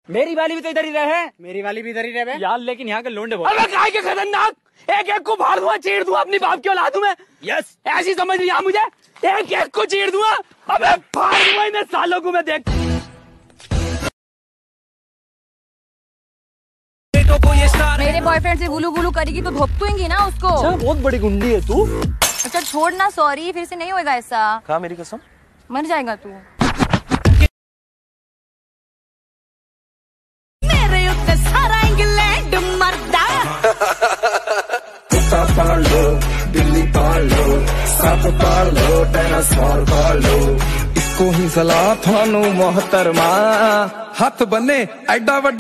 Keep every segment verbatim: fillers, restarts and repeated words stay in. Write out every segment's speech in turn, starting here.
मेरी वाली भी तो इधर ही रहे। मेरी वाली भी इधर ही रहे यार, लेकिन यहाँ के लोंडे बहुत। अबे काय के खतरनाक, एक एक को फाड़ दूंगा, चीर दूंगा, अपनी बाप की औलाद हूं मैं। यस, ऐसी समझ लिया मुझे, एक एक को चीर दूंगा, अबे फाड़ दूंगा इन सालों को मैं। देख मेरे बॉयफ्रेंड से गुलू गुलू करेगी तो धोपतूंगी ना उसको। अच्छा, बहुत बड़ी गुंडी है तू। अच्छा छोड़ ना, सॉरी, फिर से नहीं होएगा ऐसा। कहा मेरी कसम, मर जाएगा तू। मेरे उत्ते सारा इंग्लैंड मरदा। कुत्ता पाल लो, बिल्ली पाल लो, सांप पाल लो, डायनासोर पाल लो, इसको ही सलाह थानू मोहतरमा, हाथ बने एडा वड्डा।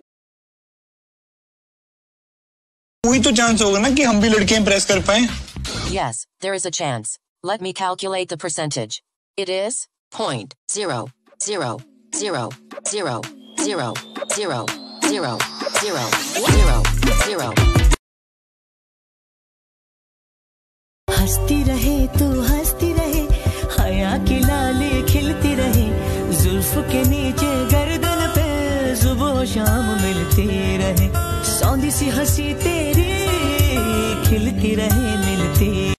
कोई तो चांस होगा ना कि हम भी लड़के इम्प्रेस कर पाए। Yes, there is a chance. Let me calculate the percentage. It is point zero zero zero zero zero zero zero zero zero zero. हंसती रहे तू हंसती रहे, हया की लाली खिलती रहे, जुल्फ के नीचे गर्दन पे सुबह शाम मिलती रहे, सौंधी सी हंसी तेरी खिलती रहे मिलती।